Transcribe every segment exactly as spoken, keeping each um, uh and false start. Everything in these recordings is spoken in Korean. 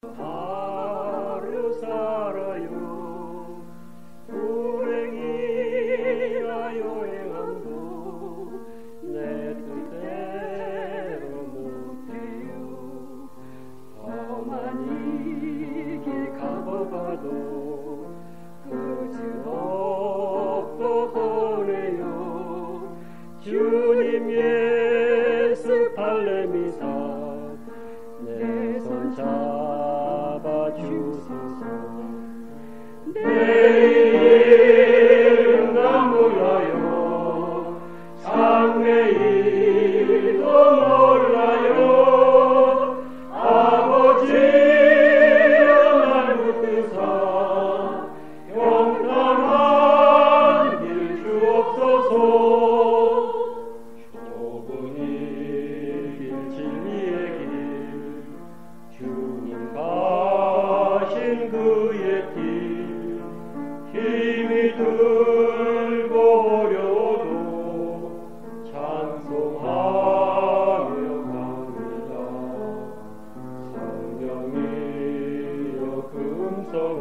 하루 살아요. 불행이라 여행함도 내 뜻대로 못해요. 험한 이 길 가봐봐도 끝은 없어 보네요. 주님 예수 발레미사 내 손 잡아주소서. 내일은 난 몰라요. 장래일도 몰라요. 아버지여 날 붙드사 영원한 길 주옵소서. 좁은 이 길 진리의 길 주님 가신 그의 길 힘이 들고 어려워도 찬송하며 갑니다. 성령이여 금성을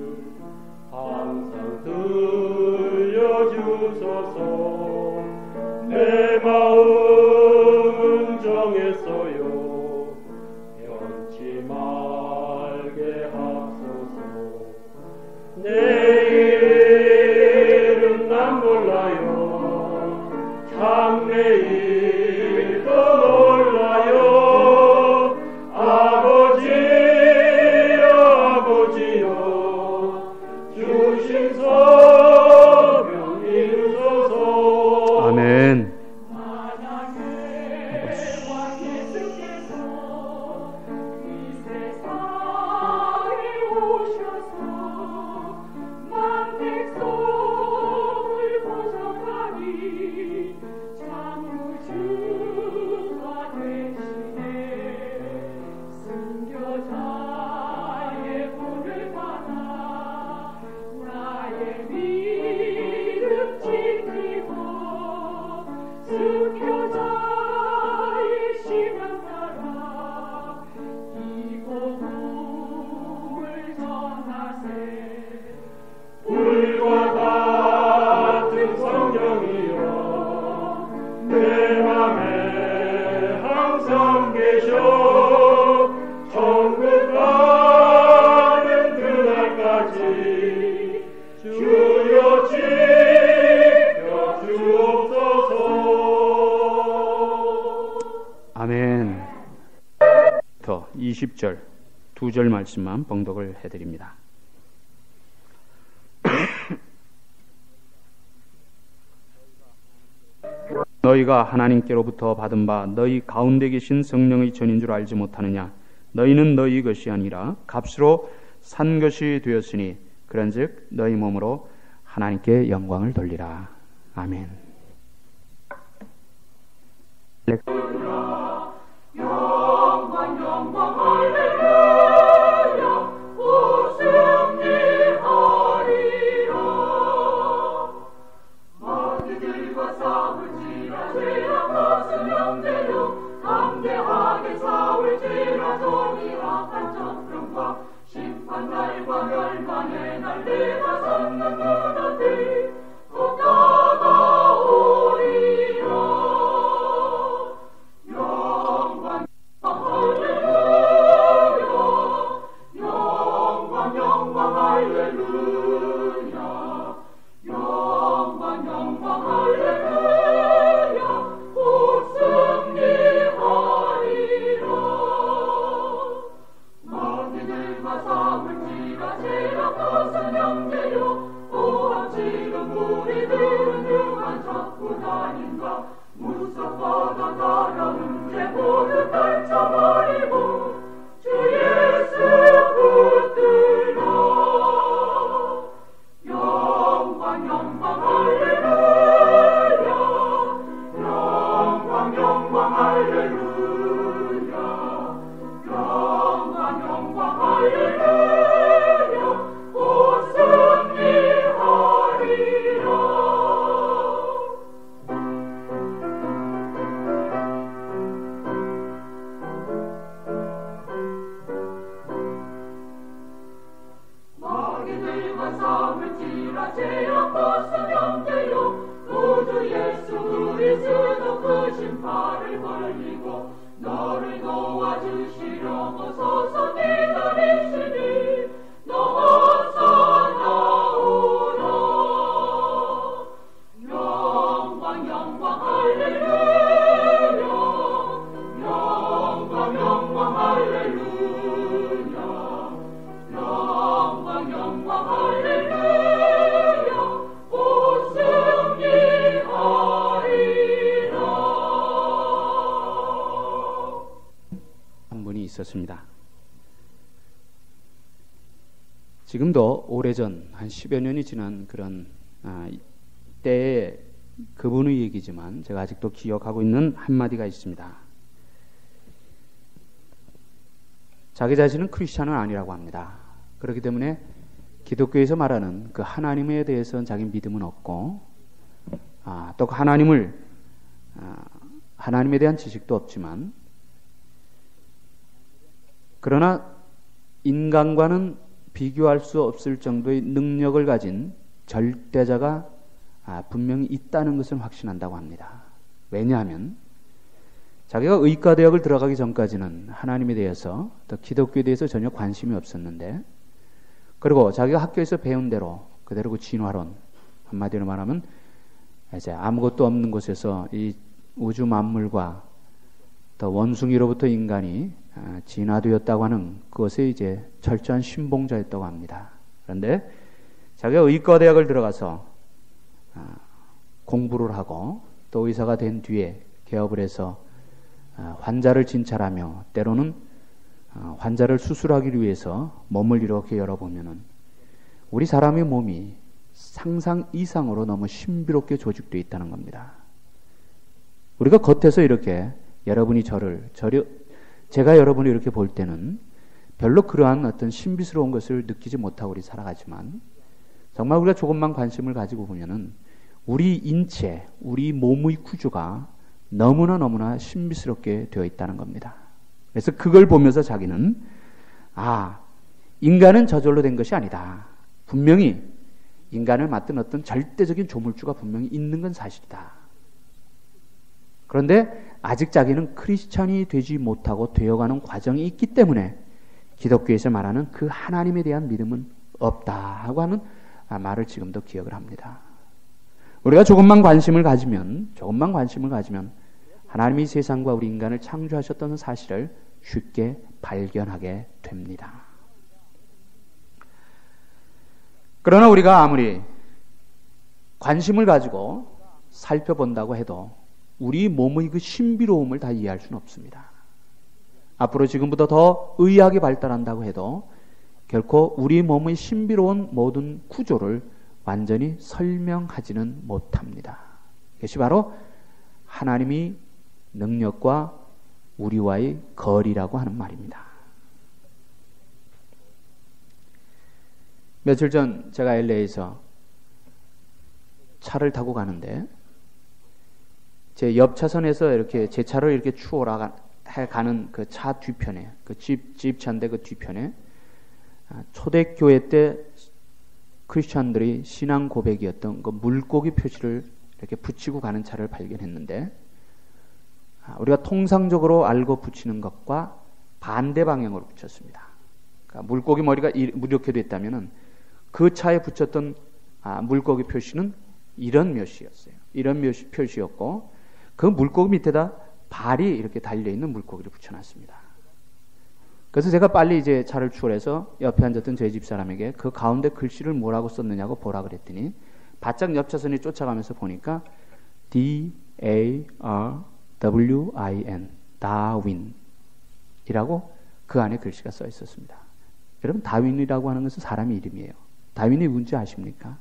항상 들려주소서. 내 마음은 정했어요. 변치 말게 하소서. 내일은 난 몰라요. 장래일도 몰라요. 아버지여 아버지여 주신 소명 이루소서. 아멘. 아멘. 이십 절 두 절 말씀만 봉독을 해드립니다. 너희가 하나님께로부터 받은 바 너희 가운데 계신 성령의 전인 줄 알지 못하느냐? 너희는 너희 것이 아니라 값으로 산 것이 되었으니 그런즉 너희 몸으로 하나님께 영광을 돌리라. 아멘. 영광 영광 할렐루야 오 승리하리라. 마귀들과 싸울지라 죄악 것은 영대요 담대하게 싸울지라 종이 악한 정령과 심판날과 멸망의 날 내가 섰는 무덤들 곧 다가오리라. 마귀들과 싸울지 지라 죄악 벗은 형제요 구주 예수 그리스도 그 심판을 걸리고 너를 도와주시려고 서서 기다리시니 너 어서 나오라. 영광 영광 할렐루야 영광 영광 할렐루야 영광 영광 할렐루야 오 승리하리라. 한 분이 있었습니다. 지금도 오래전 한 십여 년이 지난 그런 아, 때의 그분의 얘기지만 제가 아직도 기억하고 있는 한마디가 있습니다. 자기 자신은 크리스찬은 아니라고 합니다. 그렇기 때문에 기독교에서 말하는 그 하나님에 대해서는 자기 믿음은 없고 아, 또 그 하나님을 아, 하나님에 대한 지식도 없지만 그러나 인간과는 비교할 수 없을 정도의 능력을 가진 절대자가 아, 분명히 있다는 것을 확신한다고 합니다. 왜냐하면 자기가 의과대학을 들어가기 전까지는 하나님에 대해서 또 기독교에 대해서 전혀 관심이 없었는데 그리고 자기가 학교에서 배운 대로 그대로 그 진화론 한마디로 말하면 이제 아무것도 없는 곳에서 이 우주 만물과 또 원숭이로부터 인간이 진화되었다고 하는 그것에 이제 철저한 신봉자였다고 합니다. 그런데 자기가 의과대학을 들어가서 공부를 하고 또 의사가 된 뒤에 개업을 해서 환자를 진찰하며 때로는 환자를 수술하기 위해서 몸을 이렇게 열어보면은 우리 사람의 몸이 상상 이상으로 너무 신비롭게 조직되어 있다는 겁니다. 우리가 겉에서 이렇게 여러분이 저를 저려 제가 여러분이 이렇게 볼 때는 별로 그러한 어떤 신비스러운 것을 느끼지 못하고 우리 살아가지만 정말 우리가 조금만 관심을 가지고 보면은 우리 인체, 우리 몸의 구조가 너무나 너무나 신비스럽게 되어 있다는 겁니다. 그래서 그걸 보면서 자기는 아, 인간은 저절로 된 것이 아니다. 분명히 인간을 맡은 어떤 절대적인 조물주가 분명히 있는 건 사실이다. 그런데 아직 자기는 크리스찬이 되지 못하고 되어가는 과정이 있기 때문에 기독교에서 말하는 그 하나님에 대한 믿음은 없다고 하는 말을 지금도 기억을 합니다. 우리가 조금만 관심을 가지면 조금만 관심을 가지면 하나님이 세상과 우리 인간을 창조하셨다는 사실을 쉽게 발견하게 됩니다. 그러나 우리가 아무리 관심을 가지고 살펴본다고 해도 우리 몸의 그 신비로움을 다 이해할 수는 없습니다. 앞으로 지금보다 더 의학이 발달한다고 해도 결코 우리 몸의 신비로운 모든 구조를 완전히 설명하지는 못합니다. 이것이 바로 하나님이 능력과 우리와의 거리라고 하는 말입니다. 며칠 전 제가 엘에이에서 차를 타고 가는데 제 옆 차선에서 이렇게 제 차를 이렇게 추월해 가는 그 차 뒤편에 그 집, 집차인데 그 뒤편에 초대교회 때 크리스천들이 신앙 고백이었던 그 물고기 표시를 이렇게 붙이고 가는 차를 발견했는데 우리가 통상적으로 알고 붙이는 것과 반대 방향으로 붙였습니다. 그러니까 물고기 머리가 이렇게 됐다면은 그 차에 붙였던 물고기 표시는 이런 표시였어요. 이런 표시였고 그 물고기 밑에다 발이 이렇게 달려있는 물고기를 붙여놨습니다. 그래서 제가 빨리 이제 차를 추월해서 옆에 앉았던 저희 집사람에게 그 가운데 글씨를 뭐라고 썼느냐고 보라 그랬더니 바짝 옆 차선이 쫓아가면서 보니까 디 에이 알 더블유 아이 엔 다윈 이라고 그 안에 글씨가 써 있었습니다. 여러분 다윈이라고 하는 것은 사람의 이름이에요. 다윈이 뭔지 아십니까?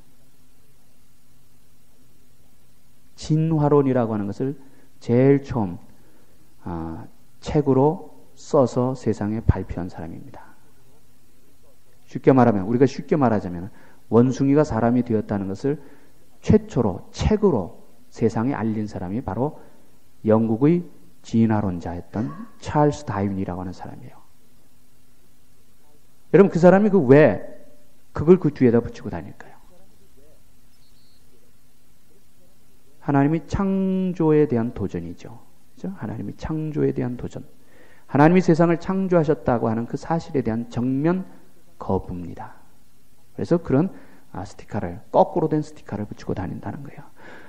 진화론이라고 하는 것을 제일 처음 아, 책으로 써서 세상에 발표한 사람입니다. 쉽게 말하면 우리가 쉽게 말하자면 원숭이가 사람이 되었다는 것을 최초로 책으로 세상에 알린 사람이 바로 영국의 진화론자였던 찰스 다윈이라고 하는 사람이에요. 여러분 그 사람이 그 왜 그걸 그 뒤에다 붙이고 다닐까요? 하나님이 창조에 대한 도전이죠. 그렇죠? 하나님이 창조에 대한 도전. 하나님이 세상을 창조하셨다고 하는 그 사실에 대한 정면 거부입니다. 그래서 그런 스티커를, 거꾸로 된 스티커를 붙이고 다닌다는 거예요.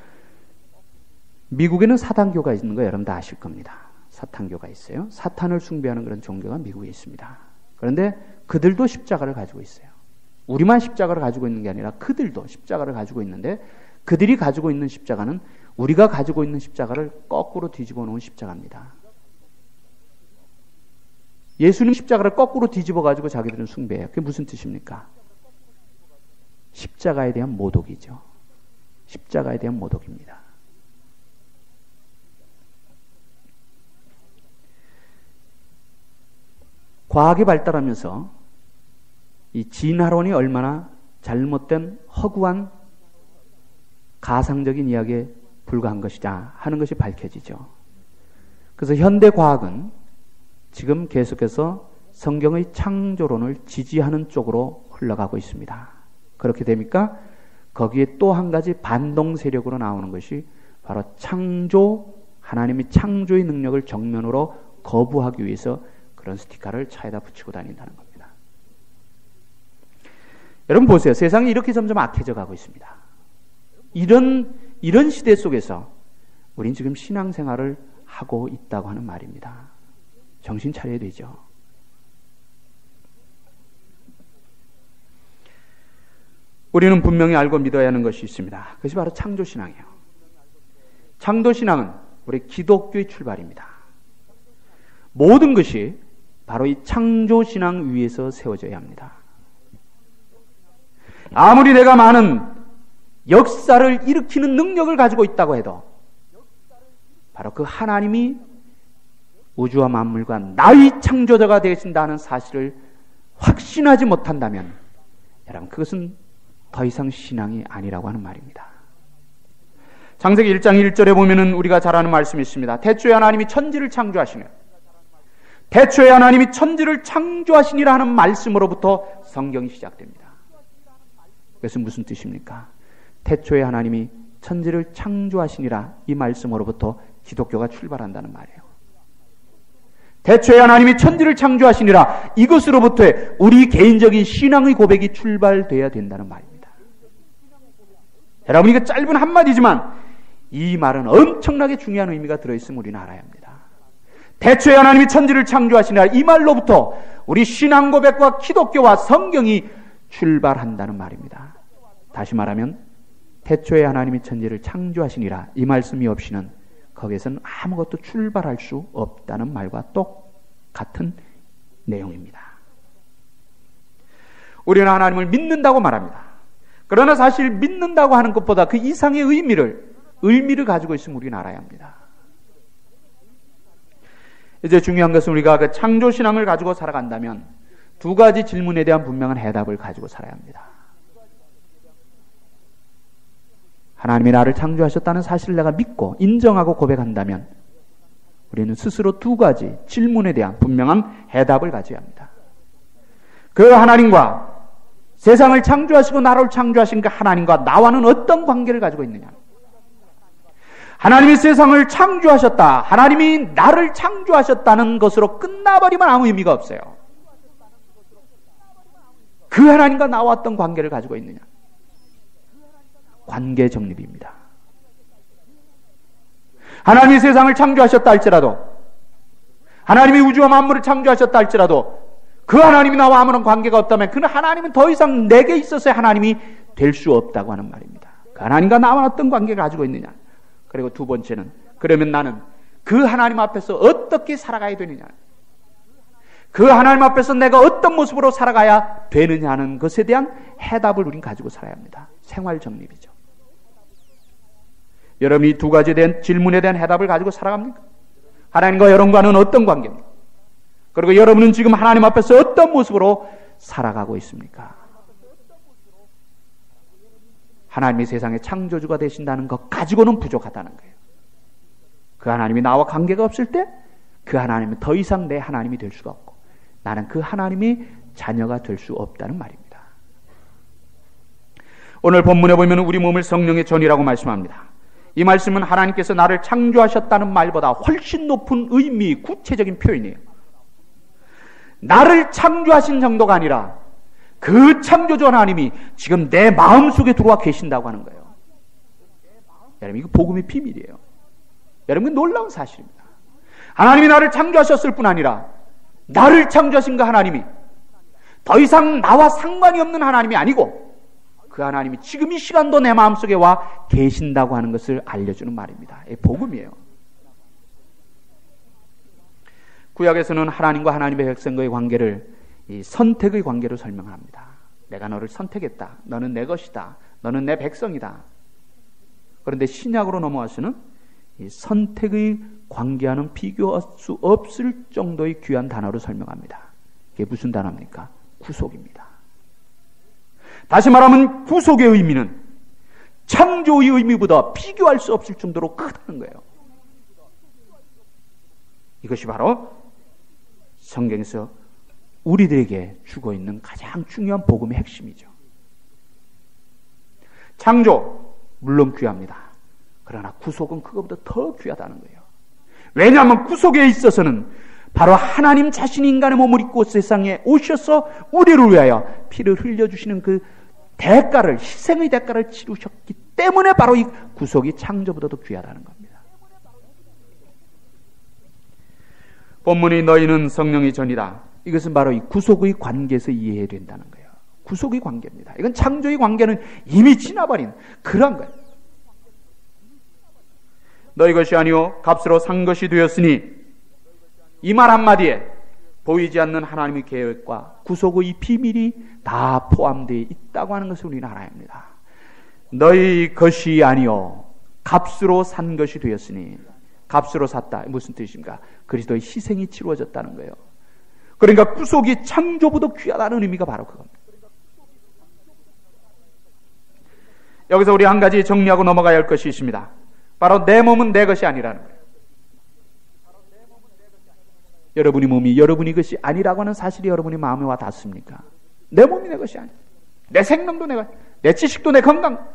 미국에는 사탄교가 있는 거 여러분 다 아실 겁니다. 사탄교가 있어요. 사탄을 숭배하는 그런 종교가 미국에 있습니다. 그런데 그들도 십자가를 가지고 있어요. 우리만 십자가를 가지고 있는 게 아니라 그들도 십자가를 가지고 있는데 그들이 가지고 있는 십자가는 우리가 가지고 있는 십자가를 거꾸로 뒤집어 놓은 십자가입니다. 예수님 십자가를 거꾸로 뒤집어 가지고 자기들은 숭배해요. 그게 무슨 뜻입니까? 십자가에 대한 모독이죠. 십자가에 대한 모독입니다. 과학이 발달하면서 이 진화론이 얼마나 잘못된 허구한 가상적인 이야기에 불과한 것이다 하는 것이 밝혀지죠. 그래서 현대 과학은 지금 계속해서 성경의 창조론을 지지하는 쪽으로 흘러가고 있습니다. 그렇게 됩니까? 거기에 또 한 가지 반동 세력으로 나오는 것이 바로 창조, 하나님이 창조의 능력을 정면으로 거부하기 위해서 그런 스티커를 차에다 붙이고 다닌다는 겁니다. 여러분 보세요. 세상이 이렇게 점점 악해져 가고 있습니다. 이런 이런 시대 속에서 우린 지금 신앙생활을 하고 있다고 하는 말입니다. 정신 차려야 되죠. 우리는 분명히 알고 믿어야 하는 것이 있습니다. 그것이 바로 창조신앙이에요. 창조신앙은 우리 기독교의 출발입니다. 모든 것이 바로 이 창조신앙 위에서 세워져야 합니다. 아무리 내가 많은 역사를 일으키는 능력을 가지고 있다고 해도 바로 그 하나님이 우주와 만물과 나의 창조자가 되신다는 사실을 확신하지 못한다면 여러분 그것은 더 이상 신앙이 아니라고 하는 말입니다. 창세기 일 장 일 절에 보면은 우리가 잘 아는 말씀이 있습니다. 태초에 하나님이 천지를 창조하시네. 태초에 하나님이 천지를 창조하시니라 하는 말씀으로부터 성경이 시작됩니다. 그것은 무슨 뜻입니까? 태초에 하나님이 천지를 창조하시니라 이 말씀으로부터 기독교가 출발한다는 말이에요. 태초에 하나님이 천지를 창조하시니라 이것으로부터의 우리 개인적인 신앙의 고백이 출발돼야 된다는 말입니다. 여러분 이거 짧은 한마디지만 이 말은 엄청나게 중요한 의미가 들어있음을 우리는 알아야 합니다. 태초에 하나님이 천지를 창조하시니라 이 말로부터 우리 신앙 고백과 기독교와 성경이 출발한다는 말입니다. 다시 말하면 태초에 하나님이 천지를 창조하시니라 이 말씀이 없이는 거기에서는 아무것도 출발할 수 없다는 말과 똑같은 내용입니다. 우리는 하나님을 믿는다고 말합니다. 그러나 사실 믿는다고 하는 것보다 그 이상의 의미를 의미를 가지고 있으면 우리는 알아야 합니다. 이제 중요한 것은 우리가 그 창조신앙을 가지고 살아간다면 두 가지 질문에 대한 분명한 해답을 가지고 살아야 합니다. 하나님이 나를 창조하셨다는 사실을 내가 믿고 인정하고 고백한다면 우리는 스스로 두 가지 질문에 대한 분명한 해답을 가져야 합니다. 그 하나님과 세상을 창조하시고 나를 창조하신 그 하나님과 나와는 어떤 관계를 가지고 있느냐. 하나님이 세상을 창조하셨다. 하나님이 나를 창조하셨다는 것으로 끝나버리면 아무 의미가 없어요. 그 하나님과 나와 어떤 관계를 가지고 있느냐. 관계 정립입니다. 하나님이 세상을 창조하셨다 할지라도 하나님이 우주와 만물을 창조하셨다 할지라도 그 하나님이 나와 아무런 관계가 없다면 그 하나님은 더 이상 내게 있어서의 하나님이 될 수 없다고 하는 말입니다. 그 하나님과 나와 어떤 관계를 가지고 있느냐. 그리고 두 번째는 그러면 나는 그 하나님 앞에서 어떻게 살아가야 되느냐. 그 하나님 앞에서 내가 어떤 모습으로 살아가야 되느냐 하는 것에 대한 해답을 우린 가지고 살아야 합니다. 생활 정립이죠. 여러분이 두 가지에 대한 질문에 대한 해답을 가지고 살아갑니까? 하나님과 여러분과는 어떤 관계입니까? 그리고 여러분은 지금 하나님 앞에서 어떤 모습으로 살아가고 있습니까? 하나님이 세상의 창조주가 되신다는 것 가지고는 부족하다는 거예요. 그 하나님이 나와 관계가 없을 때 그 하나님은 더 이상 내 하나님이 될 수가 없고 나는 그 하나님이 자녀가 될 수 없다는 말입니다. 오늘 본문에 보면 우리 몸을 성령의 전이라고 말씀합니다. 이 말씀은 하나님께서 나를 창조하셨다는 말보다 훨씬 높은 의미, 구체적인 표현이에요. 나를 창조하신 정도가 아니라 그 창조주 하나님이 지금 내 마음속에 들어와 계신다고 하는 거예요. 여러분, 이거 복음의 비밀이에요. 여러분, 놀라운 사실입니다. 하나님이 나를 창조하셨을 뿐 아니라 나를 창조하신 그 하나님이 더 이상 나와 상관이 없는 하나님이 아니고 그 하나님이 지금 이 시간도 내 마음속에 와 계신다고 하는 것을 알려주는 말입니다. 이 복음이에요. 구약에서는 하나님과 하나님의 백성과의 관계를 이 선택의 관계로 설명합니다. 내가 너를 선택했다. 너는 내 것이다. 너는 내 백성이다. 그런데 신약으로 넘어와서는 이 선택의 관계와는 비교할 수 없을 정도의 귀한 단어로 설명합니다. 이게 무슨 단어입니까? 구속입니다. 다시 말하면 구속의 의미는 창조의 의미보다 비교할 수 없을 정도로 크다는 거예요. 이것이 바로 성경에서 우리들에게 주고 있는 가장 중요한 복음의 핵심이죠. 창조 물론 귀합니다. 그러나 구속은 그것보다 더 귀하다는 거예요. 왜냐하면 구속에 있어서는 바로 하나님 자신이 인간의 몸을 입고 세상에 오셔서 우리를 위하여 피를 흘려주시는 그 대가를, 희생의 대가를 치르셨기 때문에 바로 이 구속이 창조보다도 귀하다는 겁니다. 본문이 너희는 성령의 전이다. 이것은 바로 이 구속의 관계에서 이해해야 된다는 거예요. 구속의 관계입니다. 이건 창조의 관계는 이미 지나버린 그런 거예요. 너희 것이 아니요 값으로 산 것이 되었으니, 이 말 한마디에 보이지 않는 하나님의 계획과 구속의 비밀이 다 포함되어 있다고 하는 것을 우리는 알아야 합니다. 너희 것이 아니요 값으로 산 것이 되었으니, 값으로 샀다 무슨 뜻입니까? 그리스도의 희생이 치루어졌다는 거예요. 그러니까 구속이 창조보다 귀하다는 의미가 바로 그겁니다. 여기서 우리 한 가지 정리하고 넘어가야 할 것이 있습니다. 바로 내 몸은 내 것이 아니라는 거예요. 여러분의 몸이 여러분의 것이 아니라고 하는 사실이 여러분의 마음에 와 닿습니까? 내 몸이 내 것이 아니야. 내 생명도 내 것, 내 지식도 내 건강,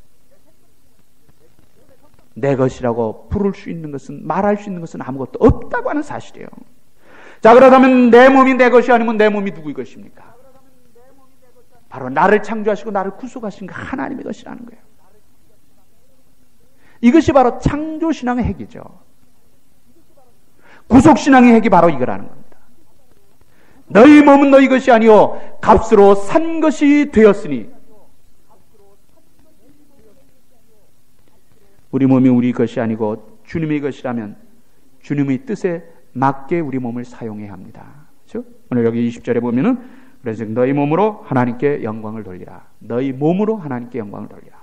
내 것이라고 부를 수 있는 것은, 말할 수 있는 것은 아무것도 없다고 하는 사실이에요. 자, 그렇다면 내 몸이 내 것이 아니면 내 몸이 누구의 것입니까? 바로 나를 창조하시고 나를 구속하신 그 하나님의 것이라는 거예요. 이것이 바로 창조신앙의 핵이죠. 구속신앙의 핵이 바로 이거라는 겁니다. 너희 몸은 너희 것이 아니요 값으로 산 것이 되었으니, 우리 몸이 우리 것이 아니고 주님의 것이라면 주님의 뜻에 맞게 우리 몸을 사용해야 합니다. 그렇죠? 오늘 여기 이십 절에 보면은 그래서 너희 몸으로 하나님께 영광을 돌리라. 너희 몸으로 하나님께 영광을 돌리라.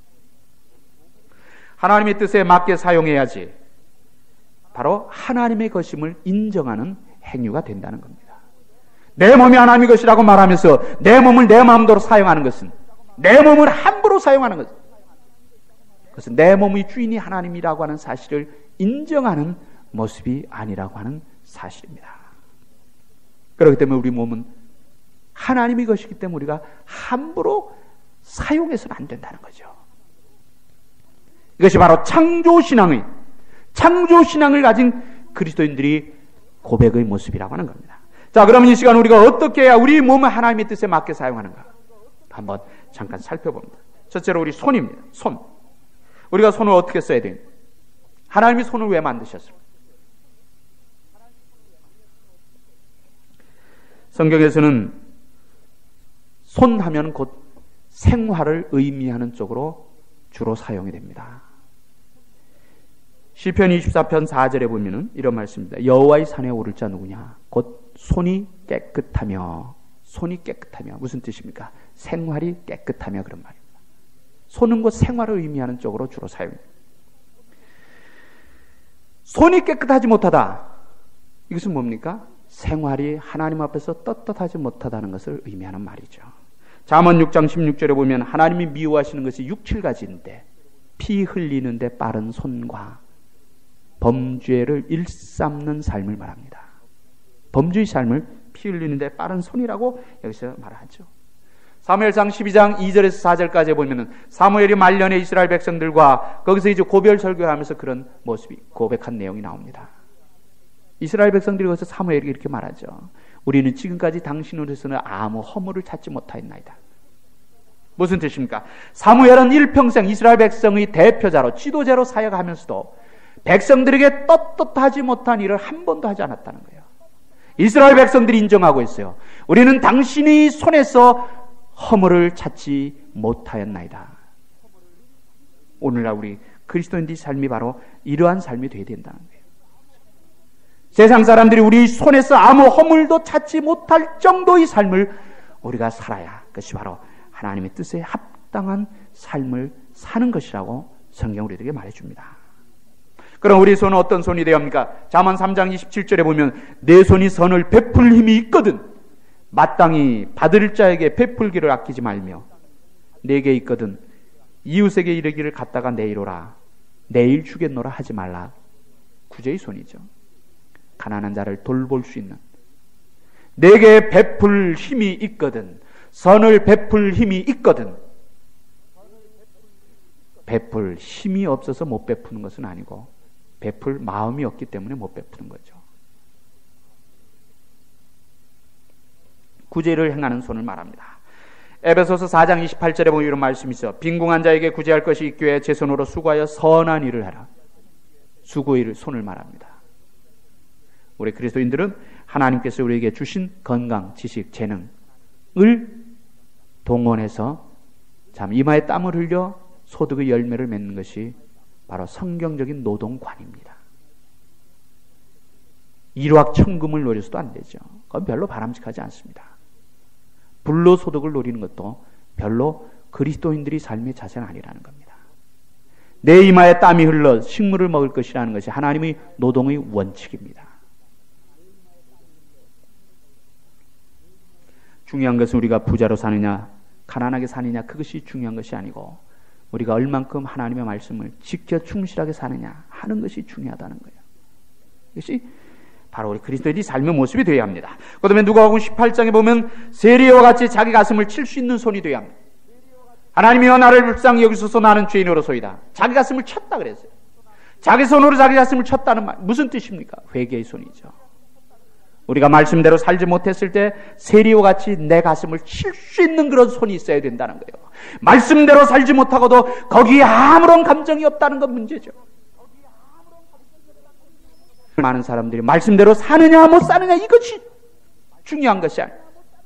하나님의 뜻에 맞게 사용해야지 바로 하나님의 것임을 인정하는 행위가 된다는 겁니다. 내 몸이 하나님의 것이라고 말하면서 내 몸을 내 마음대로 사용하는 것은, 내 몸을 함부로 사용하는 것은, 그것은 내 몸의 주인이 하나님이라고 하는 사실을 인정하는 모습이 아니라고 하는 사실입니다. 그렇기 때문에 우리 몸은 하나님의 것이기 때문에 우리가 함부로 사용해서는 안 된다는 거죠. 이것이 바로 창조신앙의, 창조신앙을 가진 그리스도인들이 고백의 모습이라고 하는 겁니다. 자, 그러면 이 시간 우리가 어떻게 해야 우리 몸을 하나님의 뜻에 맞게 사용하는가 한번 잠깐 살펴봅니다. 첫째로 우리 손입니다. 손. 우리가 손을 어떻게 써야 됩니까? 하나님이 손을 왜 만드셨습니까? 성경에서는 손 하면 곧 생활을 의미하는 쪽으로 주로 사용이 됩니다. 시편 이십사 편 사 절에 보면은 이런 말씀입니다. 여호와의 산에 오를 자 누구냐? 곧 손이 깨끗하며, 손이 깨끗하며 무슨 뜻입니까? 생활이 깨끗하며, 그런 말입니다. 손은 곧 생활을 의미하는 쪽으로 주로 사용합니다. 손이 깨끗하지 못하다, 이것은 뭡니까? 생활이 하나님 앞에서 떳떳하지 못하다는 것을 의미하는 말이죠. 잠언 육 장 십육 절에 보면 하나님이 미워하시는 것이 육, 칠 가지인데 피 흘리는데 빠른 손과 범죄를 일삼는 삶을 말합니다. 범죄의 삶을 피 흘리는데 빠른 손이라고 여기서 말하죠. 사무엘상 십이 장 이 절에서 사 절까지 보면은 사무엘이 말년에 이스라엘 백성들과 거기서 이제 고별 설교하면서 그런 모습이 고백한 내용이 나옵니다. 이스라엘 백성들이 거기서 사무엘에게 이렇게 말하죠. 우리는 지금까지 당신으로서는 아무 허물을 찾지 못하였나이다. 무슨 뜻입니까? 사무엘은 일평생 이스라엘 백성의 대표자로 지도자로 사역하면서도 백성들에게 떳떳하지 못한 일을 한 번도 하지 않았다는 거예요. 이스라엘 백성들이 인정하고 있어요. 우리는 당신의 손에서 허물을 찾지 못하였나이다. 오늘날 우리 그리스도인들의 삶이 바로 이러한 삶이 되어야 된다는 거예요. 세상 사람들이 우리 손에서 아무 허물도 찾지 못할 정도의 삶을 우리가 살아야 그것이 바로 하나님의 뜻에 합당한 삶을 사는 것이라고 성경 우리에게 말해줍니다. 그럼 우리 손은 어떤 손이 되어야 합니까? 잠언 삼 장 이십칠 절에 보면 내 손이 선을 베풀 힘이 있거든 마땅히 받을 자에게 베풀기를 아끼지 말며 내게 있거든 이웃에게 이르기를 갖다가 내일 오라 내일 주겠노라 하지 말라. 구제의 손이죠. 가난한 자를 돌볼 수 있는 내게 베풀 힘이 있거든 선을 베풀 힘이 있거든 베풀 힘이 없어서 못 베푸는 것은 아니고 베풀 마음이 없기 때문에 못 베푸는 거죠. 구제를 행하는 손을 말합니다. 에베소서 사 장 이십팔 절에 보면 이런 말씀이 있어. 빈궁한 자에게 구제할 것이 있기에 제 손으로 수고하여 선한 일을 하라. 수고의 손을 말합니다. 우리 그리스도인들은 하나님께서 우리에게 주신 건강, 지식, 재능을 동원해서 참 이마에 땀을 흘려 소득의 열매를 맺는 것이 바로 성경적인 노동관입니다. 일확천금을 노려서도 안 되죠. 그건 별로 바람직하지 않습니다. 불로소득을 노리는 것도 별로 그리스도인들의 삶의 자세는 아니라는 겁니다. 내 이마에 땀이 흘러 식물을 먹을 것이라는 것이 하나님의 노동의 원칙입니다. 중요한 것은 우리가 부자로 사느냐 가난하게 사느냐 그것이 중요한 것이 아니고 우리가 얼만큼 하나님의 말씀을 지켜 충실하게 사느냐 하는 것이 중요하다는 거예요. 이것이 바로 우리 그리스도인의 삶의 모습이 되어야 합니다. 그 다음에 누가복음 십팔 장에 보면 세리와 같이 자기 가슴을 칠 수 있는 손이 되어야 합니다. 하나님이여 나를 불쌍히 여기소서 나는 죄인으로소이다. 자기 가슴을 쳤다 그랬어요. 자기 손으로 자기 가슴을 쳤다는 말 무슨 뜻입니까? 회개의 손이죠. 우리가 말씀대로 살지 못했을 때 세리와 같이 내 가슴을 칠 수 있는 그런 손이 있어야 된다는 거예요. 말씀대로 살지 못하고도 거기에 아무런 감정이 없다는 건 문제죠. 많은 사람들이 말씀대로 사느냐 못 사느냐 이것이 중요한 것이 아니에요.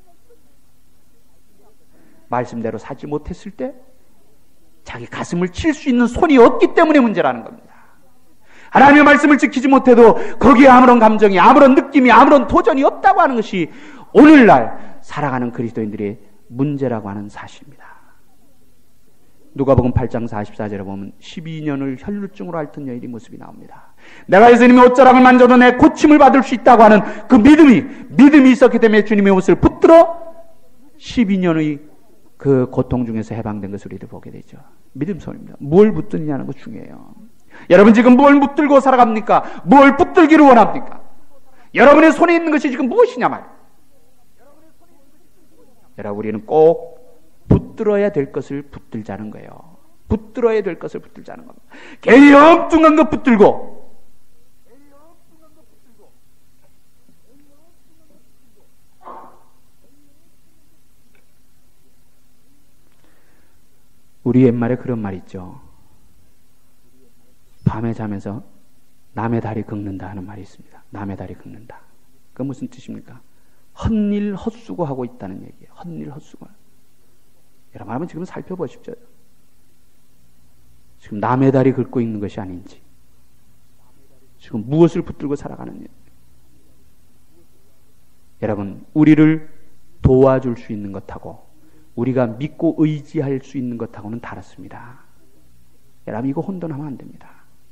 말씀대로 살지 못했을 때 자기 가슴을 칠 수 있는 손이 없기 때문에 문제라는 겁니다. 하나님의 말씀을 지키지 못해도 거기에 아무런 감정이 아무런 느낌이 아무런 도전이 없다고 하는 것이 오늘날 살아가는 그리스도인들의 문제라고 하는 사실입니다. 누가복음 팔 장 사십사 절에 보면 십이 년을 혈루증으로 앓던 여인의 모습이 나옵니다. 내가 예수님의 옷자락을 만져도 내 고침을 받을 수 있다고 하는 그 믿음이 믿음이 있었기 때문에 주님의 옷을 붙들어 십이 년의 그 고통 중에서 해방된 것을 우리들 보게 되죠. 믿음 손입니다. 뭘 붙드느냐는 거 중요해요. 여러분 지금 뭘 붙들고 살아갑니까? 뭘 붙들기를 원합니까? 여러분의 손에 있는 것이 지금 무엇이냐 말이에요. 여러분 우리는 꼭 붙들어야 될 것을 붙들자는 거예요. 붙들어야 될 것을 붙들자는 겁니다. 괜히 엉뚱한 것 붙들고 우리 옛말에 그런 말 있죠. 밤에 자면서 남의 다리 긁는다 하는 말이 있습니다. 남의 다리 긁는다. 그건 무슨 뜻입니까? 헛일 헛수고하고 있다는 얘기예요. 헛일 헛수고. 여러분 한번 지금 살펴보십시오. 지금 남의 다리 긁고 있는 것이 아닌지 지금 무엇을 붙들고 살아가는지 여러분 우리를 도와줄 수 있는 것하고 우리가 믿고 의지할 수 있는 것하고는 다릅니다. 여러분 이거 혼돈하면 안 됩니다.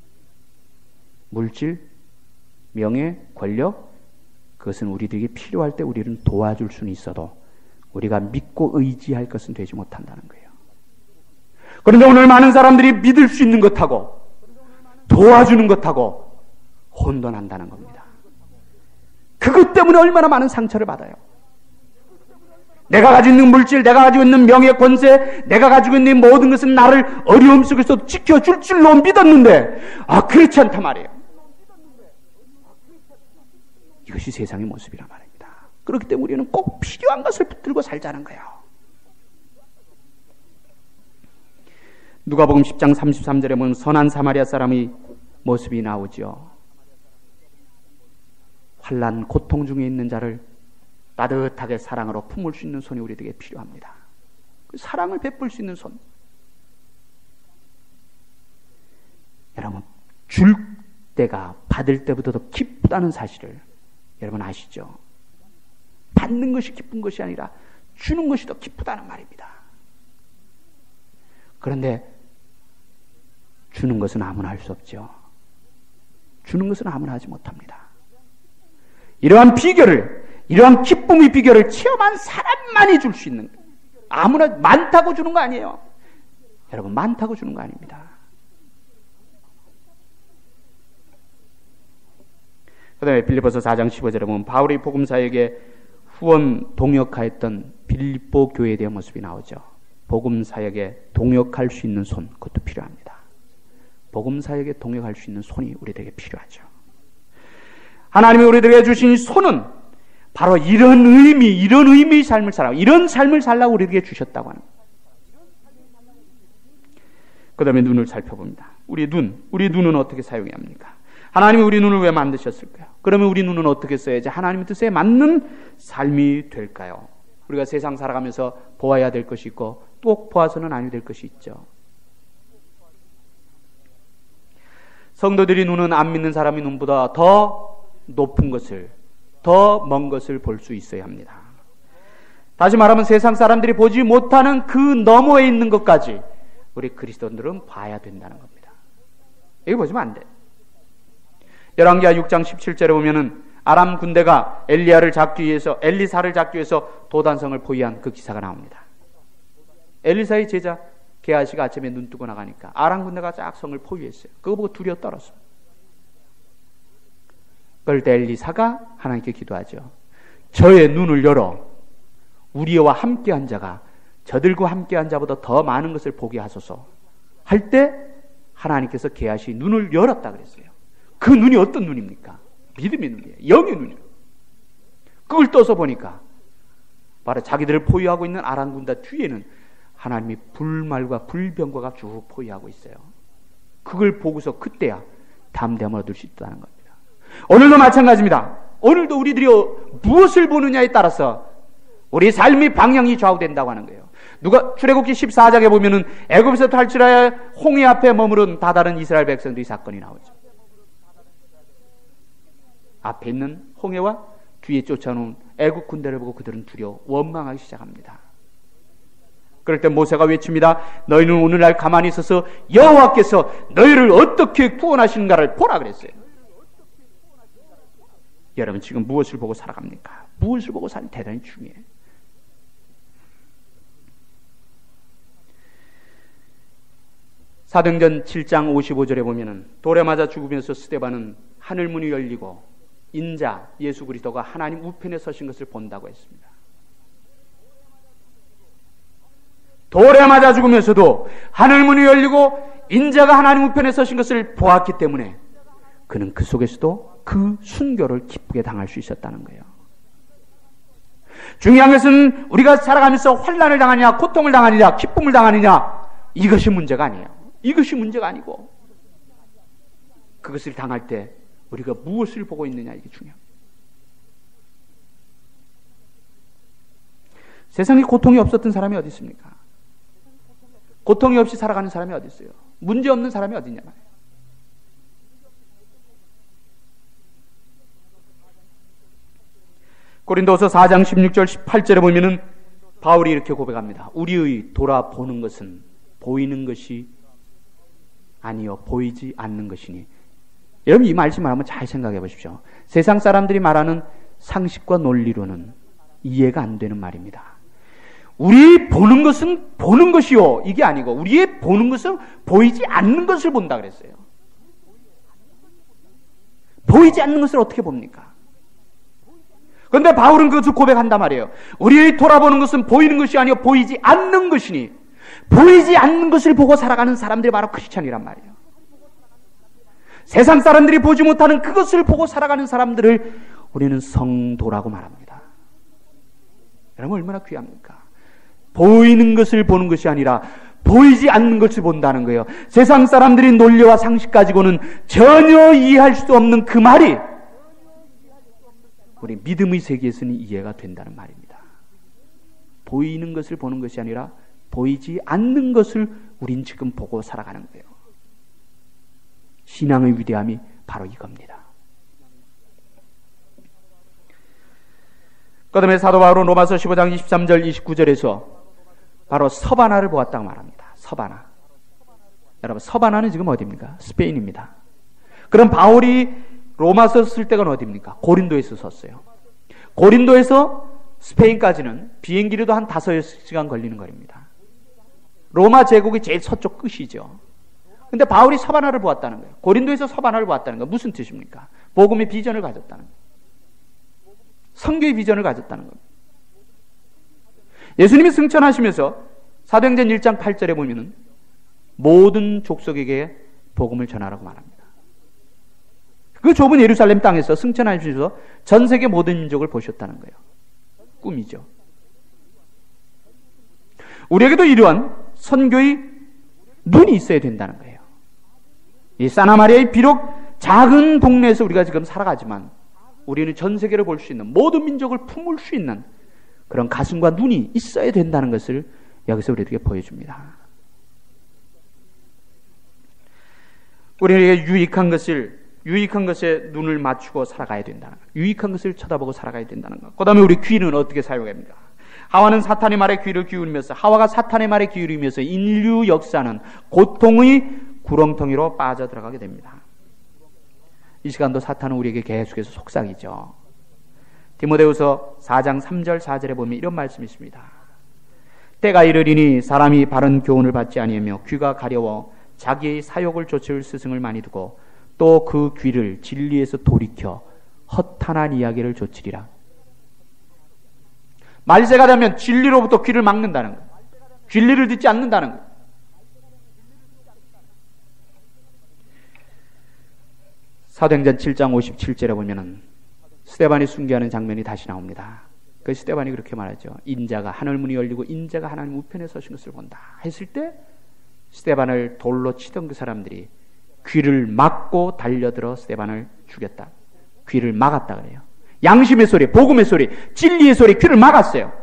물질, 명예, 권력 그것은 우리들에게 필요할 때 우리는 도와줄 수는 있어도 우리가 믿고 의지할 것은 되지 못한다는 거예요. 그런데 오늘 많은 사람들이 믿을 수 있는 것하고 도와주는 것하고 혼돈한다는 겁니다. 그것 때문에 얼마나 많은 상처를 받아요. 내가 가지고 있는 물질, 내가 가지고 있는 명예, 권세, 내가 가지고 있는 모든 것은 나를 어려움 속에서 지켜줄 줄로 믿었는데 아 그렇지 않단 말이에요. 이것이 세상의 모습이란 말입니다. 그렇기 때문에 우리는 꼭 필요한 것을 붙들고 살자는 거예요. 누가복음 십 장 삼십삼 절에 보면 선한 사마리아 사람의 모습이 나오죠. 환난, 고통 중에 있는 자를 따뜻하게 사랑으로 품을 수 있는 손이 우리에게 필요합니다. 그 사랑을 베풀 수 있는 손. 여러분, 줄 때가 받을 때보다 더 기쁘다는 사실을 여러분 아시죠? 받는 것이 기쁜 것이 아니라 주는 것이 더 기쁘다는 말입니다. 그런데 주는 것은 아무나 할 수 없죠. 주는 것은 아무나 하지 못합니다. 이러한 비결을, 이러한 기쁨의 비결을 체험한 사람만이 줄 수 있는 거예요. 아무나 많다고 주는 거 아니에요. 여러분, 많다고 주는 거 아닙니다. 그 다음에 빌립보서 사 장 십오 절에 보면 바울이 복음사에게 후원 동역하였던 빌립보 교회에 대한 모습이 나오죠. 복음사에게 동역할 수 있는 손, 그것도 필요합니다. 복음사에게 동역할 수 있는 손이 우리에게 필요하죠. 하나님이 우리들에게 주신 손은 바로 이런 의미, 이런 의미의 삶을 살라고, 이런 삶을 살라고 우리에게 주셨다고 하는 거예요. 그 다음에 눈을 살펴봅니다. 우리 눈, 우리 눈은 어떻게 사용해야 합니까? 하나님이 우리 눈을 왜 만드셨을까요? 그러면 우리 눈은 어떻게 써야지 하나님의 뜻에 맞는 삶이 될까요? 우리가 세상 살아가면서 보아야 될 것이 있고 또 보아서는 아니 될 것이 있죠. 성도들이 눈은 안 믿는 사람의 눈보다 더 높은 것을, 더 먼 것을 볼 수 있어야 합니다. 다시 말하면 세상 사람들이 보지 못하는 그 너머에 있는 것까지 우리 그리스도인들은 봐야 된다는 겁니다. 여기 보시면 안 돼. 열왕기하 육 장 십칠 절에 보면은 아람 군대가 엘리야를 잡기 위해서, 엘리사를 잡기 위해서 도단성을 포위한 그 기사가 나옵니다. 엘리사의 제자 게하시가 아침에 눈 뜨고 나가니까 아람 군대가 쫙 성을 포위했어요. 그거 보고 두려워 떨었어요. 그럴 때 엘리사가 하나님께 기도하죠. 저의 눈을 열어 우리와 함께한 자가 저들과 함께한 자보다 더 많은 것을 보게 하소서 할 때 하나님께서 게하시 눈을 열었다 그랬어요. 그 눈이 어떤 눈입니까? 믿음의 눈이에요. 영의 눈이에요. 그걸 떠서 보니까 바로 자기들을 포위하고 있는 아람 군대 뒤에는 하나님이 불말과 불병과가 쭉 포위하고 있어요. 그걸 보고서 그때야 담대함을 얻을 수 있다는 겁니다. 오늘도 마찬가지입니다. 오늘도 우리들이 무엇을 보느냐에 따라서 우리 삶의 방향이 좌우된다고 하는 거예요. 누가 출애굽기 십사 장에 보면은 애굽에서 탈출하여 홍해 앞에 머무른 다다른 이스라엘 백성들의 사건이 나오죠. 앞에 있는 홍해와 뒤에 쫓아오는 애국 군대를 보고 그들은 두려워 원망하기 시작합니다. 그럴 때 모세가 외칩니다. 너희는 오늘날 가만히 있어서 여호와께서 너희를 어떻게 구원하시는가를 보라 그랬어요. 여러분 지금 무엇을 보고 살아갑니까? 무엇을 보고 사는 대단히 중요해요. 사도행전 칠 장 오십오 절에 보면은 돌에 맞아 죽으면서 스데반은 하늘문이 열리고 인자 예수 그리스도가 하나님 우편에 서신 것을 본다고 했습니다. 돌에 맞아 죽으면서도 하늘문이 열리고 인자가 하나님 우편에 서신 것을 보았기 때문에 그는 그 속에서도 그 순교를 기쁘게 당할 수 있었다는 거예요. 중요한 것은 우리가 살아가면서 환난을 당하느냐 고통을 당하느냐 기쁨을 당하느냐 이것이 문제가 아니에요. 이것이 문제가 아니고 그것을 당할 때 우리가 무엇을 보고 있느냐 이게 중요합니다. 세상에 고통이 없었던 사람이 어디 있습니까? 고통이 없이 살아가는 사람이 어디 있어요? 문제 없는 사람이 어디 있냐 말이에요. 고린도서 사 장 십육 절 십팔 절에 보면은 바울이 이렇게 고백합니다. 우리의 돌아보는 것은 보이는 것이 아니요 보이지 않는 것이니. 여러분 이 말씀을 한번 잘 생각해 보십시오. 세상 사람들이 말하는 상식과 논리로는 이해가 안 되는 말입니다. 우리 보는 것은 보는 것이요 이게 아니고 우리의 보는 것은 보이지 않는 것을 본다 그랬어요. 보이지 않는 것을 어떻게 봅니까? 그런데 바울은 그것을 고백한단 말이에요. 우리의 돌아보는 것은 보이는 것이 아니요 보이지 않는 것이니, 보이지 않는 것을 보고 살아가는 사람들이 바로 크리스찬이란 말이에요. 세상 사람들이 보지 못하는 그것을 보고 살아가는 사람들을 우리는 성도라고 말합니다. 여러분 얼마나 귀합니까? 보이는 것을 보는 것이 아니라 보이지 않는 것을 본다는 거예요. 세상 사람들이 논리와 상식 가지고는 전혀 이해할 수 없는 그 말이 우리 믿음의 세계에서는 이해가 된다는 말입니다. 보이는 것을 보는 것이 아니라 보이지 않는 것을 우린 지금 보고 살아가는 거예요. 신앙의 위대함이 바로 이겁니다. 그 다음에 사도 바울은 로마서 십오 장 이십삼 절 이십구 절에서 바로 서바나를 보았다고 말합니다. 서바나. 여러분 서바나는 지금 어디입니까? 스페인입니다. 그럼 바울이 로마서 쓸 때가 어디입니까? 고린도에서 썼어요. 고린도에서 스페인까지는 비행기로도 한 다섯 시간 걸리는 거리입니다. 로마 제국이 제일 서쪽 끝이죠. 근데 바울이 서바나를 보았다는 거예요. 고린도에서 서바나를 보았다는 거 무슨 뜻입니까? 복음의 비전을 가졌다는 거예요. 선교의 비전을 가졌다는 겁니다. 예수님이 승천하시면서 사도행전 일 장 팔 절에 보면은 모든 족속에게 복음을 전하라고 말합니다. 그 좁은 예루살렘 땅에서 승천하시면서 전 세계 모든 민족을 보셨다는 거예요. 꿈이죠. 우리에게도 이러한 선교의 눈이 있어야 된다는 거예요. 이 사나마리아의 비록 작은 동네에서 우리가 지금 살아가지만 우리는 전 세계를 볼 수 있는, 모든 민족을 품을 수 있는 그런 가슴과 눈이 있어야 된다는 것을 여기서 우리에게 보여줍니다. 우리에게 유익한 것을, 유익한 것에 눈을 맞추고 살아가야 된다는 것, 유익한 것을 쳐다보고 살아가야 된다는 것. 그 다음에 우리 귀는 어떻게 사용합니까? 하와는 사탄의 말에 귀를 기울이면서, 하와가 사탄의 말에 기울이면서 인류 역사는 고통의 구렁텅이로 빠져들어가게 됩니다. 이 시간도 사탄은 우리에게 계속해서 속삭이죠. 디모데후서 사 장 삼 절 사 절에 보면 이런 말씀이 있습니다. 때가 이르리니 사람이 바른 교훈을 받지 아니하며 귀가 가려워 자기의 사욕을 좇을 스승을 많이 두고 또 그 귀를 진리에서 돌이켜 허탄한 이야기를 좇으리라. 말세가 되면 진리로부터 귀를 막는다는 거예요. 진리를 듣지 않는다는 거예요. 사도행전 칠 장 오십칠 절에 보면은 스데반이 순교하는 장면이 다시 나옵니다. 그 스데반이 그렇게 말하죠. 인자가 하늘문이 열리고 인자가 하나님 우편에 서신 것을 본다 했을 때 스데반을 돌로 치던 그 사람들이 귀를 막고 달려들어 스데반을 죽였다. 귀를 막았다 그래요. 양심의 소리, 복음의 소리, 진리의 소리, 귀를 막았어요.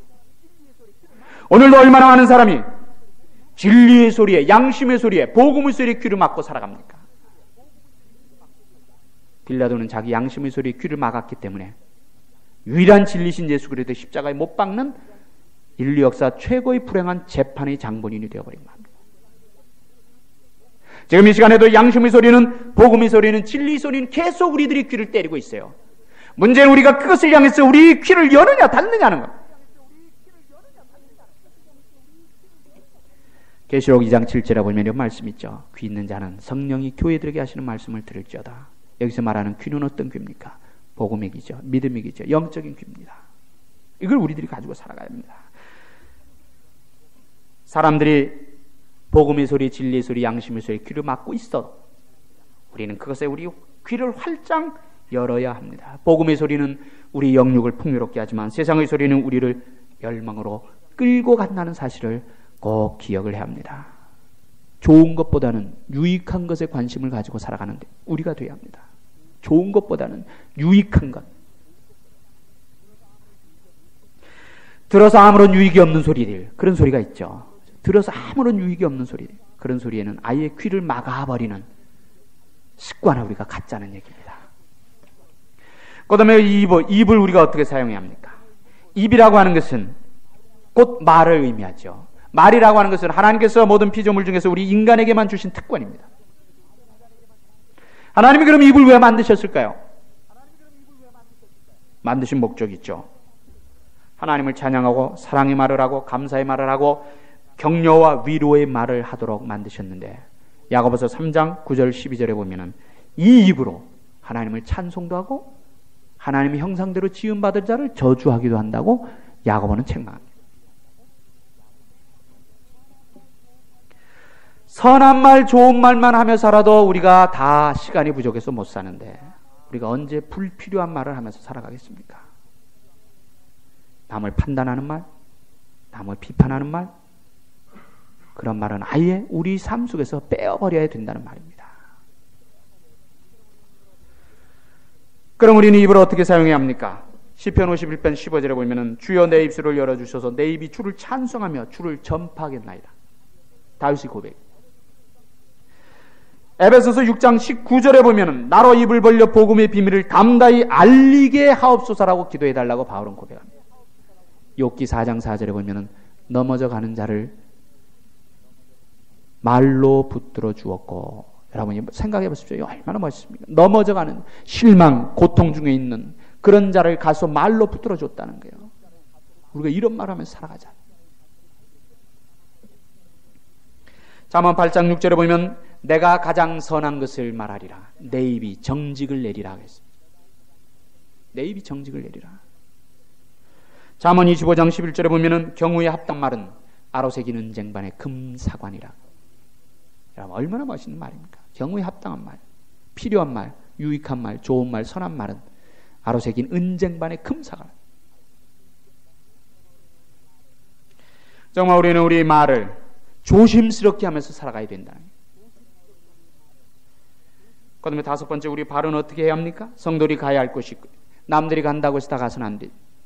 오늘도 얼마나 많은 사람이 진리의 소리에, 양심의 소리에, 복음의 소리에 귀를 막고 살아갑니까? 빌라도는 자기 양심의 소리에 귀를 막았기 때문에 유일한 진리신 예수 그리스도의 십자가에 못 박는 인류 역사 최고의 불행한 재판의 장본인이 되어버린 겁니다. 지금 이 시간에도 양심의 소리는, 복음의 소리는, 진리의 소리는 계속 우리들이 귀를 때리고 있어요. 문제는 우리가 그것을 향해서 우리 귀를 여느냐 닫느냐는 것. 계시록 이 장 칠 절에 보면 이런 말씀이 있죠. 귀 있는 자는 성령이 교회들에게 하시는 말씀을 들을지어다. 여기서 말하는 귀는 어떤 귀입니까? 복음의 귀죠. 믿음의 귀죠. 영적인 귀입니다. 이걸 우리들이 가지고 살아가야 합니다. 사람들이 복음의 소리, 진리의 소리, 양심의 소리 귀를 막고 있어. 우리는 그것에 우리 귀를 활짝 열어야 합니다. 복음의 소리는 우리 영육을 풍요롭게 하지만 세상의 소리는 우리를 멸망으로 끌고 간다는 사실을 꼭 기억을 해야 합니다. 좋은 것보다는 유익한 것에 관심을 가지고 살아가는데 우리가 되어야 합니다. 좋은 것보다는 유익한 것. 들어서 아무런 유익이 없는 소리들, 그런 소리가 있죠. 들어서 아무런 유익이 없는 소리들, 그런 소리에는 아예 귀를 막아버리는 습관을 우리가 갖자는 얘기입니다. 그 다음에 입, 입을 우리가 어떻게 사용해야 합니까? 입이라고 하는 것은 곧 말을 의미하죠. 말이라고 하는 것은 하나님께서 모든 피조물 중에서 우리 인간에게만 주신 특권입니다. 하나님이 그럼 입을 왜 만드셨을까요? 만드신 목적이 있죠. 하나님을 찬양하고 사랑의 말을 하고 감사의 말을 하고 격려와 위로의 말을 하도록 만드셨는데 야고보서 삼 장 구 절 십이 절에 보면은 이 입으로 하나님을 찬송도 하고 하나님의 형상대로 지음받은 자를 저주하기도 한다고 야고보는 책망합니다. 선한 말, 좋은 말만 하며 살아도 우리가 다 시간이 부족해서 못 사는데 우리가 언제 불필요한 말을 하면서 살아가겠습니까? 남을 판단하는 말, 남을 비판하는 말, 그런 말은 아예 우리 삶 속에서 빼어버려야 된다는 말입니다. 그럼 우리는 입을 어떻게 사용해야 합니까? 시편 오십일 편 십오 절에 보면은 주여 내 입술을 열어주셔서 내 입이 주를 찬송하며 주를 전파하겠나이다. 다윗의 고백. 에베소서 육 장 십구 절에 보면은 나로 입을 벌려 복음의 비밀을 담다히 알리게 하옵소서라고 기도해달라고 바울은 고백합니다. 욥기 사 장 사 절에 보면은 넘어져 가는 자를 말로 붙들어 주었고, 여러분이 생각해 보십시오. 얼마나 멋있습니까? 넘어져 가는 실망, 고통 중에 있는 그런 자를 가서 말로 붙들어 줬다는 거예요. 우리가 이런 말 하면서 살아가자. 잠언 팔 장 육 절에 보면 내가 가장 선한 것을 말하리라. 내 입이 정직을 내리라 하겠습니다. 내 입이 정직을 내리라. 잠언 이십오 장 십일 절에 보면은 경우에 합당 말은 아로새긴 은쟁반의 금사관이라. 여러분 얼마나 멋있는 말입니까? 경우에 합당한 말, 필요한 말, 유익한 말, 좋은 말, 선한 말은 아로새긴 은쟁반의 금사관. 정말 우리는 우리 말을 조심스럽게 하면서 살아가야 된다. 그 다음에 다섯 번째, 우리 발은 어떻게 해야 합니까? 성도들이 가야 할 곳이 있고 남들이 간다고 해서 다 가서는 안 돼.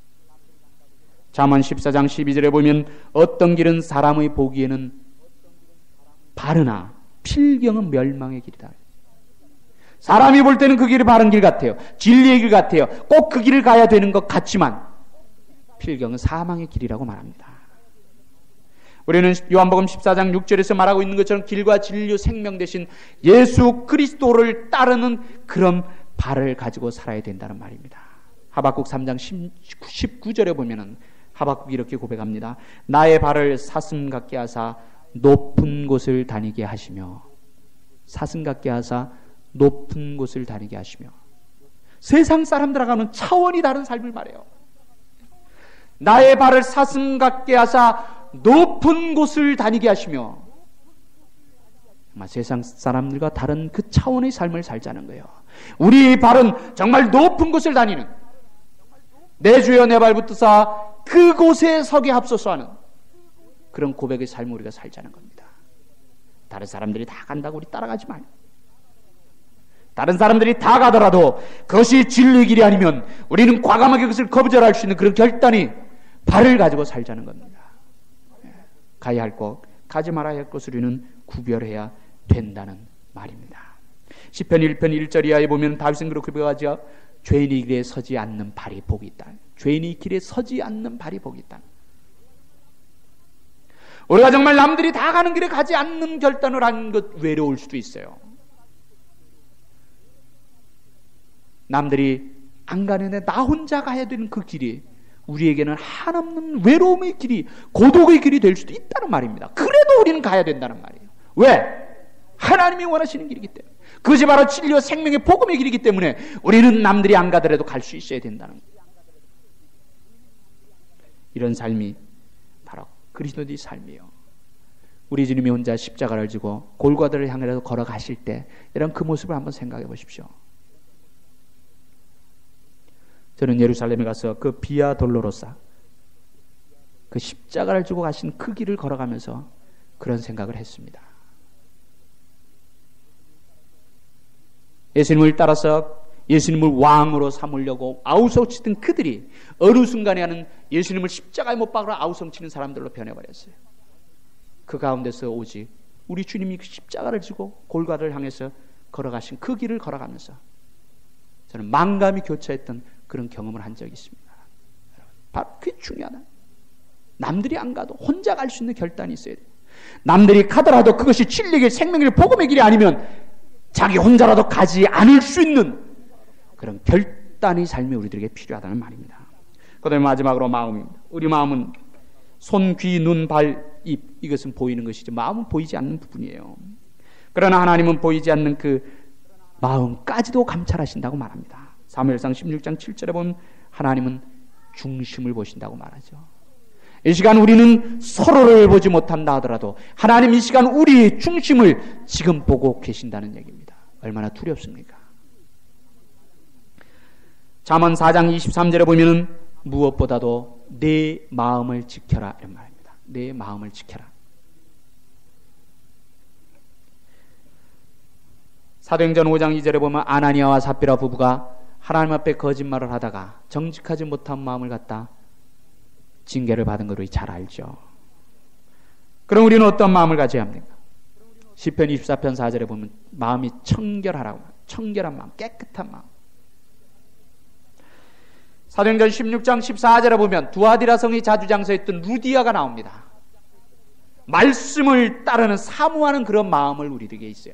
잠언 십사 장 십이 절에 보면 어떤 길은 사람의 보기에는 바르나 필경은 멸망의 길이다. 사람이 볼 때는 그 길이 바른 길 같아요. 진리의 길 같아요. 꼭 그 길을 가야 되는 것 같지만 필경은 사망의 길이라고 말합니다. 우리는 요한복음 십사 장 육 절에서 말하고 있는 것처럼 길과 진리 생명 되신 예수 그리스도를 따르는 그런 발을 가지고 살아야 된다는 말입니다. 하박국 삼 장 십구 절에 보면은 하박국이 이렇게 고백합니다. 나의 발을 사슴 같게 하사 높은 곳을 다니게 하시며, 사슴 같게 하사 높은 곳을 다니게 하시며. 세상 사람들하고는 차원이 다른 삶을 말해요. 나의 발을 사슴 같게 하사 높은 곳을 다니게 하시며, 정말 세상 사람들과 다른 그 차원의 삶을 살자는 거예요. 우리 발은 정말 높은 곳을 다니는, 내 주여 내 발 붙드사 그곳에 서게 합소서 하는 그런 고백의 삶을 우리가 살자는 겁니다. 다른 사람들이 다 간다고 우리 따라가지 마요. 다른 사람들이 다 가더라도 그것이 진리의 길이 아니면 우리는 과감하게 그것을 거부절할 수 있는 그런 결단이 발을 가지고 살자는 겁니다. 가야 할 곳, 가지 말아야 할 곳을 우리는 구별해야 된다는 말입니다. 시편 일 편 일 절 이하에 보면 다윗은 그렇게 고백하죠. 죄인의 길에 서지 않는 발이 복이 있다. 죄인의 길에 서지 않는 발이 복이 있다. 우리가 정말 남들이 다 가는 길에 가지 않는 결단을 하는 것 외로울 수도 있어요. 남들이 안 가는데 나 혼자 가야 되는 그 길이 우리에게는 한없는 외로움의 길이, 고독의 길이 될 수도 있다는 말입니다. 그래도 우리는 가야 된다는 말이에요. 왜? 하나님이 원하시는 길이기 때문에. 그것이 바로 진리와 생명의 복음의 길이기 때문에 우리는 남들이 안 가더라도 갈 수 있어야 된다는 거예요. 이런 삶이 바로 그리스도의 삶이에요. 우리 주님이 혼자 십자가를 지고 골고다를 향해서 걸어가실 때 이런 그 모습을 한번 생각해 보십시오. 저는 예루살렘에 가서 그 비아 돌로로사, 그 십자가를 지고 가신 그 길을 걸어가면서 그런 생각을 했습니다. 예수님을 따라서 예수님을 왕으로 삼으려고 아우성치던 그들이 어느 순간에는 예수님을 십자가에 못 박으러 아우성치는 사람들로 변해버렸어요. 그 가운데서 오직 우리 주님이 그 십자가를 지고 골고다를 향해서 걸어가신 그 길을 걸어가면서 저는 만감이 교차했던 그런 경험을 한 적이 있습니다. 바로 그게 중요하다. 남들이 안 가도 혼자 갈 수 있는 결단이 있어야 돼요. 남들이 가더라도 그것이 진리의 길, 생명의 길, 복음의 길이 아니면 자기 혼자라도 가지 않을 수 있는 그런 결단의 삶이 우리들에게 필요하다는 말입니다. 그 다음에 마지막으로 마음입니다. 우리 마음은 손, 귀, 눈, 발, 입, 이것은 보이는 것이죠. 마음은 보이지 않는 부분이에요. 그러나 하나님은 보이지 않는 그 마음까지도 감찰하신다고 말합니다. 사무엘상 십육 장 칠 절에 보면 하나님은 중심을 보신다고 말하죠. 이 시간 우리는 서로를 보지 못한다 하더라도 하나님 이 시간 우리의 중심을 지금 보고 계신다는 얘기입니다. 얼마나 두렵습니까? 잠언 사 장 이십삼 절에 보면은 무엇보다도 내 마음을 지켜라 이런 말입니다. 내 마음을 지켜라. 사도행전 오 장 이 절에 보면 아나니아와 삽비라 부부가 하나님 앞에 거짓말을 하다가 정직하지 못한 마음을 갖다 징계를 받은 걸 우리 잘 알죠. 그럼 우리는 어떤 마음을 가져야 합니까? 시편 이십사 편 사 절에 보면 마음이 청결하라고, 청결한 마음, 깨끗한 마음. 사도행전 십육 장 십사 절에 보면 두아디라 성이 자주장사했던 루디아가 나옵니다. 말씀을 따르는 사모하는 그런 마음을 우리에게 있어요.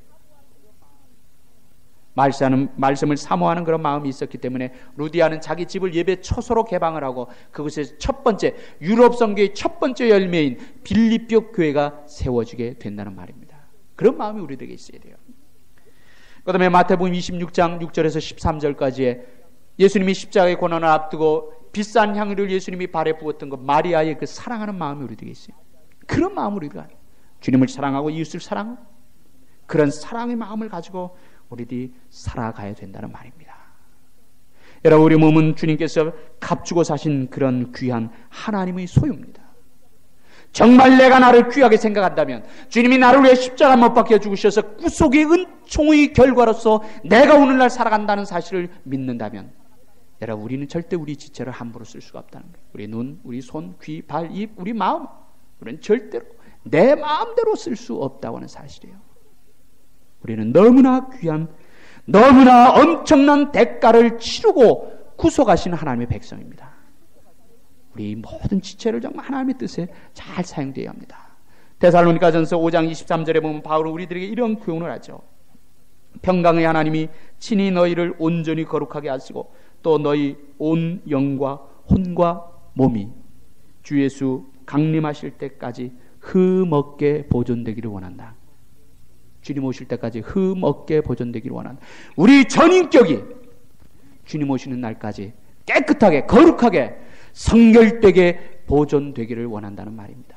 말씀은, 말씀을 사모하는 그런 마음이 있었기 때문에 루디아는 자기 집을 예배 처소로 개방을 하고 그것의 첫 번째 유럽 선교의 첫 번째 열매인 빌립보 교회가 세워지게 된다는 말입니다. 그런 마음이 우리에게 있어야 돼요. 그 다음에 마태복음 이십육 장 육 절에서 십삼 절까지의 예수님이 십자가의 고난을 앞두고 비싼 향유를 예수님이 발에 부었던 것, 마리아의 그 사랑하는 마음이 우리에게 있어요. 그런 마음을 우리가 주님을 사랑하고 이웃을 사랑하고 그런 사랑의 마음을 가지고 우리들이 살아가야 된다는 말입니다. 여러분, 우리 몸은 주님께서 값주고 사신 그런 귀한 하나님의 소유입니다. 정말 내가 나를 귀하게 생각한다면 주님이 나를 위해 십자가 못 박혀 죽으셔서 구속의 은총의 결과로서 내가 오늘날 살아간다는 사실을 믿는다면 여러분, 우리는 절대 우리 지체를 함부로 쓸 수가 없다는 거예요. 우리 눈, 우리 손, 귀, 발, 입, 우리 마음, 우리는 절대로 내 마음대로 쓸 수 없다고 하는 사실이에요. 우리는 너무나 귀한, 너무나 엄청난 대가를 치르고 구속하신 하나님의 백성입니다. 우리 모든 지체를 정말 하나님의 뜻에 잘 사용되어야 합니다. 데살로니가전서 오 장 이십삼 절에 보면 바울은 우리들에게 이런 교훈을 하죠. 평강의 하나님이 친히 너희를 온전히 거룩하게 하시고 또 너희 온 영과 혼과 몸이 주 예수 강림하실 때까지 흠없게 보존되기를 원한다. 주님 오실 때까지 흠없게 보존되기를 원한다. 우리 전인격이 주님 오시는 날까지 깨끗하게 거룩하게 성결되게 보존되기를 원한다는 말입니다.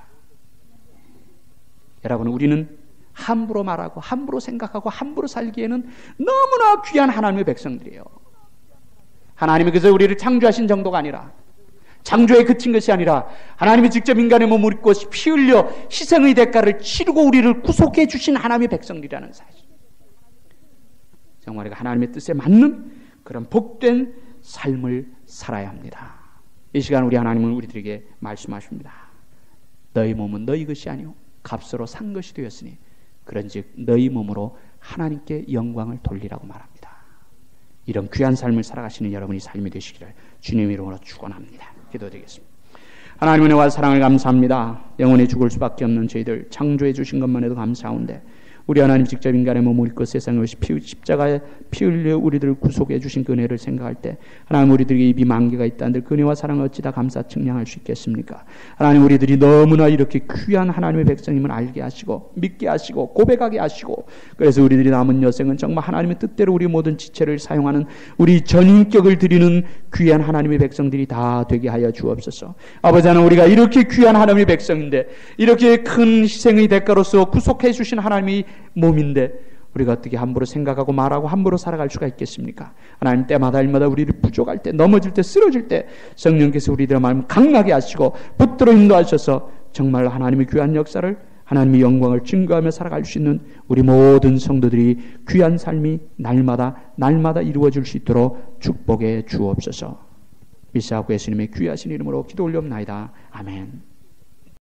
여러분, 우리는 함부로 말하고 함부로 생각하고 함부로 살기에는 너무나 귀한 하나님의 백성들이에요. 하나님이 그저 우리를 창조하신 정도가 아니라, 창조에 그친 것이 아니라 하나님이 직접 인간의 몸을 입고 피 흘려 희생의 대가를 치르고 우리를 구속해 주신 하나님의 백성들이라는 사실. 정말 하나님의 뜻에 맞는 그런 복된 삶을 살아야 합니다. 이 시간 우리 하나님은 우리들에게 말씀하십니다. 너희 몸은 너희 것이 아니오 값으로 산 것이 되었으니 그런즉 너희 몸으로 하나님께 영광을 돌리라고 말합니다. 이런 귀한 삶을 살아가시는 여러분이 삶이 되시기를 주님 이름으로 축원합니다. 기도드리겠습니다. 하나님의 은혜와 사랑을 감사합니다. 영원히 죽을 수밖에 없는 저희들 창조해 주신 것만 해도 감사한데 우리 하나님 직접 인간의 몸을 입고 세상에 오시 피, 십자가에 피 흘려 우리들을 구속해 주신 그 은혜를 생각할 때 하나님, 우리들에게 입이 만개가 있다는데 그 은혜와 사랑을 어찌다 감사 측량할 수 있겠습니까? 하나님, 우리들이 너무나 이렇게 귀한 하나님의 백성임을 알게 하시고 믿게 하시고 고백하게 하시고, 그래서 우리들이 남은 여생은 정말 하나님의 뜻대로 우리 모든 지체를 사용하는 우리 전인격을 드리는 귀한 하나님의 백성들이 다 되게 하여 주옵소서. 아버지 하나님, 우리가 이렇게 귀한 하나님의 백성인데 이렇게 큰 희생의 대가로서 구속해 주신 하나님이 몸인데 우리가 어떻게 함부로 생각하고 말하고 함부로 살아갈 수가 있겠습니까? 하나님, 때마다 일마다 우리를 부족할 때, 넘어질 때, 쓰러질 때 성령께서 우리들의 마음을 강하게 하시고 붙들어 인도하셔서 정말 하나님의 귀한 역사를, 하나님의 영광을 증거하며 살아갈 수 있는 우리 모든 성도들이 귀한 삶이 날마다 날마다 이루어질 수 있도록 축복해 주옵소서. 미사하고 예수님의 귀하신 이름으로 기도 올려옵나이다. 아멘.